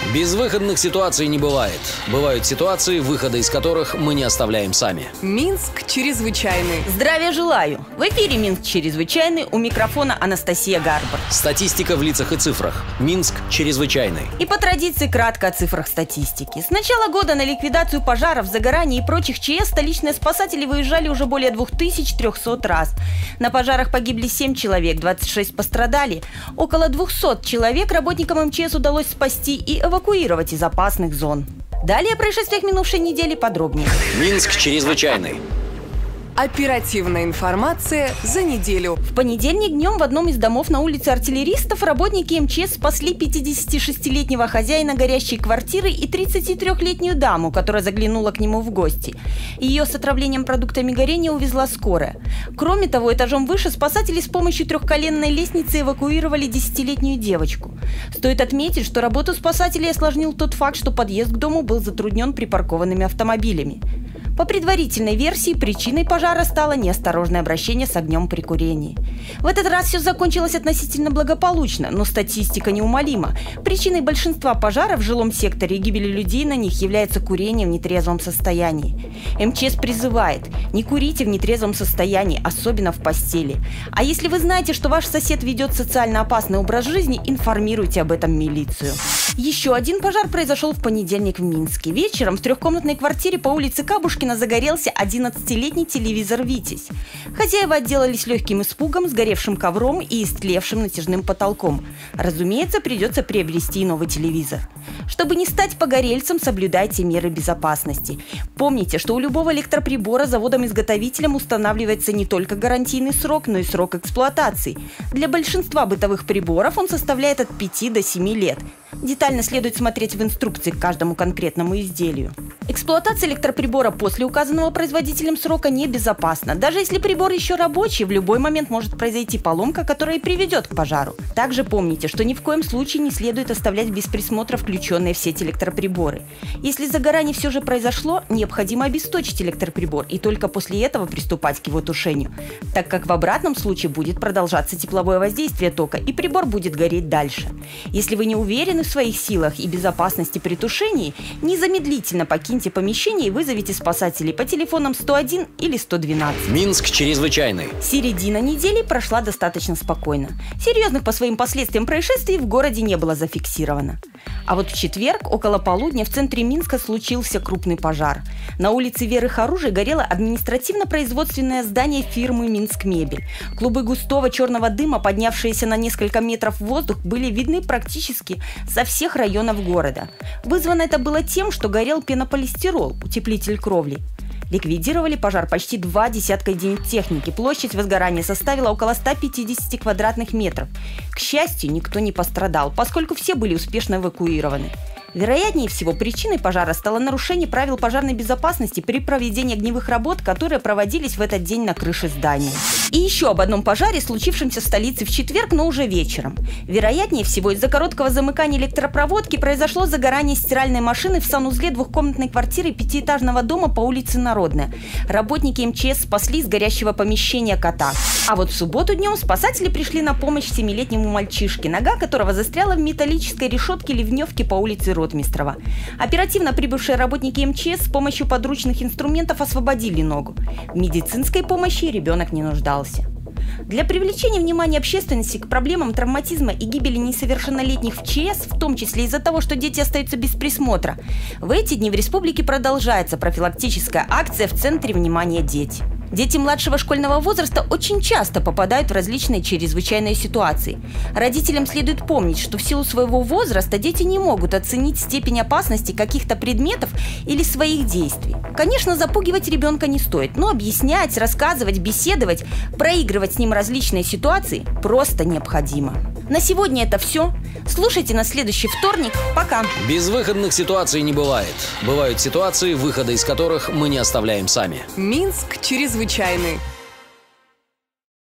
Безвыходных ситуаций не бывает. Бывают ситуации, выхода из которых мы не оставляем сами. Минск чрезвычайный. Здравия желаю! В эфире Минск чрезвычайный, у микрофона Анастасия Гарбар. Статистика в лицах и цифрах. Минск чрезвычайный. И по традиции кратко о цифрах статистики. С начала года на ликвидацию пожаров, загораний и прочих ЧС столичные спасатели выезжали уже более 2300 раз. На пожарах погибли 7 человек, 26 пострадали. Около 200 человек работникам МЧС удалось спасти и эвакуировать из опасных зон. Далее о происшествиях минувшей недели подробнее. Минск чрезвычайный. Оперативная информация за неделю. В понедельник днем в одном из домов на улице Артиллеристов работники МЧС спасли 56-летнего хозяина горящей квартиры и 33-летнюю даму, которая заглянула к нему в гости. Ее с отравлением продуктами горения увезла скорая. Кроме того, этажом выше спасатели с помощью трехколенной лестницы эвакуировали 10-летнюю девочку. Стоит отметить, что работу спасателей осложнил тот факт, что подъезд к дому был затруднен припаркованными автомобилями. По предварительной версии, причиной пожара стало неосторожное обращение с огнем при курении. В этот раз все закончилось относительно благополучно, но статистика неумолима. Причиной большинства пожаров в жилом секторе и гибели людей на них является курение в нетрезвом состоянии. МЧС призывает: не курите в нетрезвом состоянии, особенно в постели. А если вы знаете, что ваш сосед ведет социально опасный образ жизни, информируйте об этом милицию. Еще один пожар произошел в понедельник в Минске. Вечером в трехкомнатной квартире по улице Кабушкина загорелся 11-летний телевизор «Витязь». Хозяева отделались легким испугом, сгоревшим ковром и истлевшим натяжным потолком. Разумеется, придется приобрести новый телевизор. Чтобы не стать погорельцем, соблюдайте меры безопасности. Помните, что у любого электроприбора заводом-изготовителем устанавливается не только гарантийный срок, но и срок эксплуатации. Для большинства бытовых приборов он составляет от 5 до 7 лет. Детально следует смотреть в инструкции к каждому конкретному изделию. Эксплуатация электроприбора после указанного производителем срока небезопасна. Даже если прибор еще рабочий, в любой момент может произойти поломка, которая и приведет к пожару. Также помните, что ни в коем случае не следует оставлять без присмотра включенные в сеть электроприборы. Если загорание все же произошло, необходимо обесточить электроприбор и только после этого приступать к его тушению, так как в обратном случае будет продолжаться тепловое воздействие тока и прибор будет гореть дальше. Если вы не уверены в своих силах и безопасности при тушении, незамедлительно покиньте помещение и вызовите спасателей по телефонам 101 или 112. Минск чрезвычайный. Середина недели прошла достаточно спокойно. Серьезных по своим последствиям происшествий в городе не было зафиксировано. А вот в четверг около полудня в центре Минска случился крупный пожар. На улице Веры Харужей горело административно-производственное здание фирмы «Минскмебель». Клубы густого черного дыма, поднявшиеся на несколько метров в воздух, были видны практически со всех районов города. Вызвано это было тем, что горел пенополистирол, утеплитель кровли. Ликвидировали пожар почти 2 десятка единиц техники. Площадь возгорания составила около 150 квадратных метров. К счастью, никто не пострадал, поскольку все были успешно эвакуированы. Вероятнее всего, причиной пожара стало нарушение правил пожарной безопасности при проведении огневых работ, которые проводились в этот день на крыше здания. И еще об одном пожаре, случившемся в столице в четверг, но уже вечером. Вероятнее всего, из-за короткого замыкания электропроводки произошло загорание стиральной машины в санузле двухкомнатной квартиры пятиэтажного дома по улице Народная. Работники МЧС спасли из горящего помещения кота. А вот в субботу днем спасатели пришли на помощь 7-летнему мальчишке, нога которого застряла в металлической решетке ливневки по улице Ротмистрова. Оперативно прибывшие работники МЧС с помощью подручных инструментов освободили ногу. В медицинской помощи ребенок не нуждался. Для привлечения внимания общественности к проблемам травматизма и гибели несовершеннолетних в ЧС, в том числе из-за того, что дети остаются без присмотра, в эти дни в республике продолжается профилактическая акция в центре внимания «Дети». Дети младшего школьного возраста очень часто попадают в различные чрезвычайные ситуации. Родителям следует помнить, что в силу своего возраста дети не могут оценить степень опасности каких-то предметов или своих действий. Конечно, запугивать ребенка не стоит, но объяснять, рассказывать, беседовать, проигрывать с ним различные ситуации просто необходимо. На сегодня это все. Слушайте нас в следующий вторник. Пока! Безвыходных ситуаций не бывает. Бывают ситуации, выхода из которых мы не оставляем сами. Минск чрезвычайный.